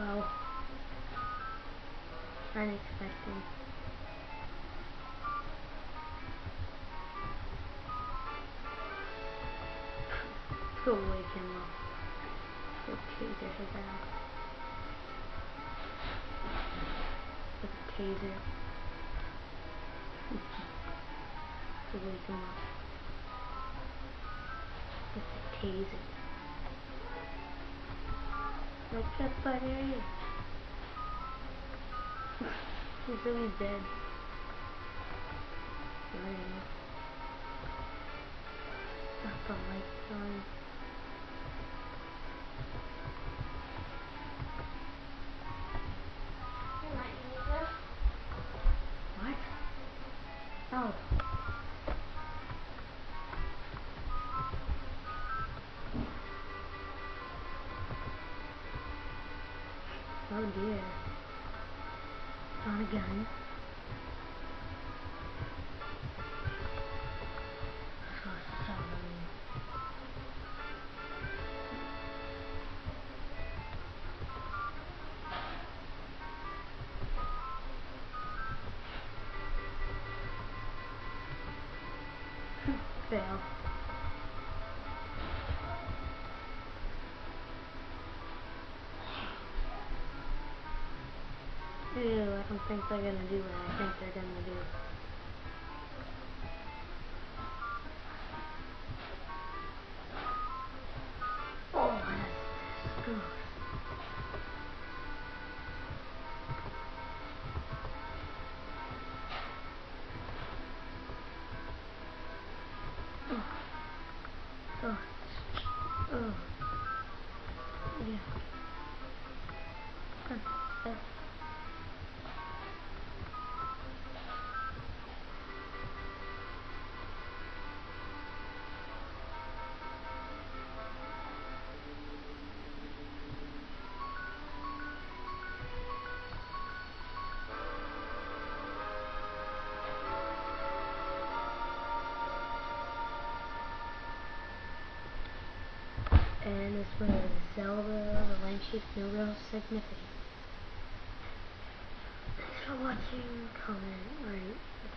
Wow. Unexpected. Go away, Kimbo. Okay, there's a guy. With a taser. Go away, Kimbo. With a taser. Wake up, buddy. He's really dead. Right. Got the lights on. What? Oh. Oh dear. Found a gun. So sorry. Fail. Ew, I don't think they're gonna do what I think they're gonna do. Oh, that's gross. Oh. Oh. Yeah. And this was Zelda, the line sheet, no real significance. Thanks for watching, comment, rate.